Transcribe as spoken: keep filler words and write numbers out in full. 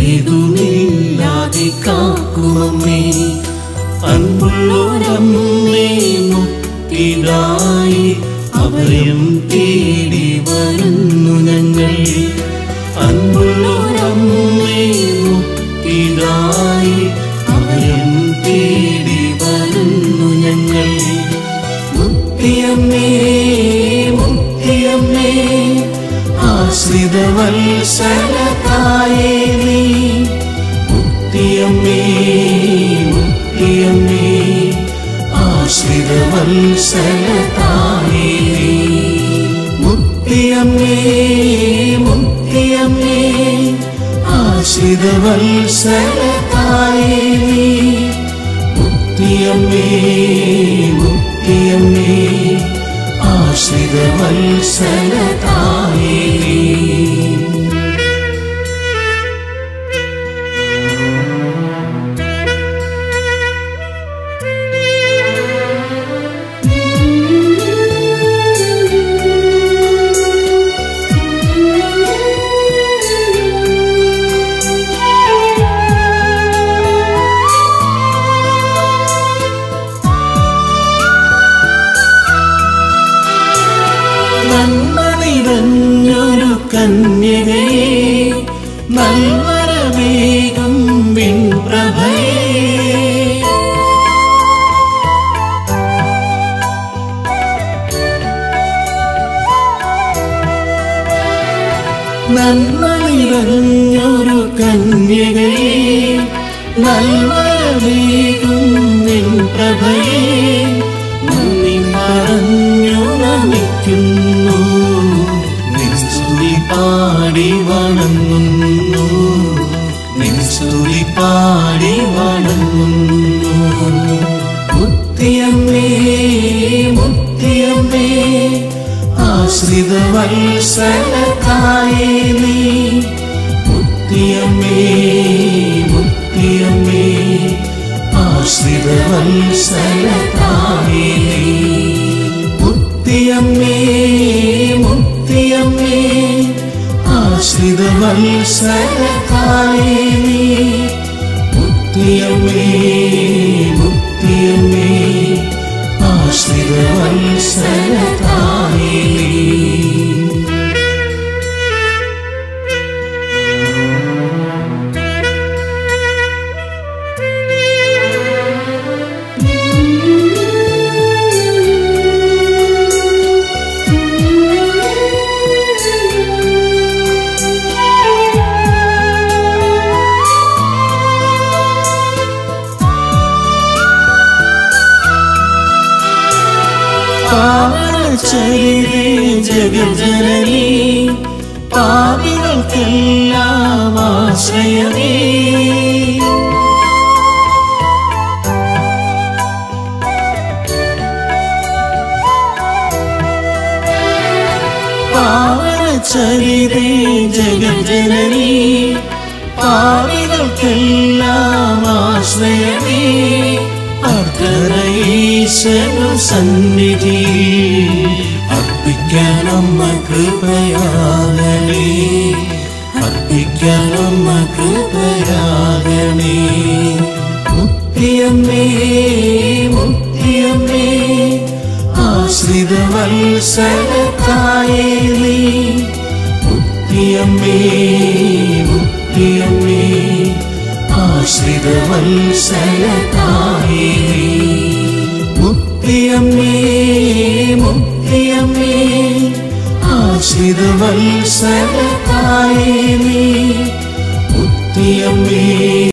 ഏതുമില്ലാതെ കാക്കുമമ്മേ അൻപുള്ളോരമ്മേ മുക്തിദായി അഭയം തേടി വരുന്നു ഞങ്ങൾ അൻപുള്ളോരമ്മേ മുക്തിദായി അഭയം തേടി വരുന്നു ഞങ്ങൾ മുക്തിയമ്മേ മുക്തിയമ്മേ ആശ്രിതവത്സലതായേ നീ മുക്തിയമ്മേ മുക്തിയമ്മേ ആശ്രിതവത്സലതായേ നീ മുക്തിയമ്മേ മുക്തിയമ്മേ ആശ്രിതവത്സലതായേ നീ മുക്തിയമ്മേ മുക്തിയമ്മേ ആശ്രിതവത്സലതായേ നീ നന്മനിറഞ്ഞൊരു കന്യകയെ നൽവരമേകും വിൺപ്രഭയേ നന്മനിറഞ്ഞൊരു കന്യകയെ നൽവരമേകും വിൺപ്രഭയേ നന്ദി പറഞ്ഞു നമിക്കുന്നു നിൻസ്തുതി പാടി വണങ്ങുന്നു നിൻസ്തുതി പാടി വണങ്ങുന്നു മുക്തിയമ്മേ മുക്തിയമ്മേ ആശ്രിതവത്സലതായേ നീ മുക്തിയമ്മേ മുക്തിയമ്മേ ആശ്രിതവത്സലതായേ നീ മുക്തിയമ്മേ മുക്തിയമ്മേ ആശ്രിതവത്സലതായേ നീ മുക്തിയമ്മേ മുക്തിയമ്മേ ആശ്രിതവത്സലതായേ നീ പാവനചരിതേ ജഗജ്ജനനീ പാപികൾക്കെല്ലാം ആശ്രയമേ പാവനചരിതേ ജഗജ്ജനനീ പാപികൾക്കെല്ലാം ആശ്രയമേ അർദ്ധനീശനു സന്നിധി അർപ്പിക്കാനമ്മ കൃപയാകണേ അർപ്പിക്കാനമ്മ കൃപയാകണേ മുക്തിയമ്മേ മുക്തിയമ്മേ ആശ്രിതവത്സലതായേ നീ മുക്തിയമ്മേ മുക്തിയമ്മേ ആശ്രിതവത്സലതായേ നീ മുക്തിയമ്മേ മുക്തിയമ്മേ ആശ്രിതവത്സലതായേ നീ മുക്തിയമ്മേ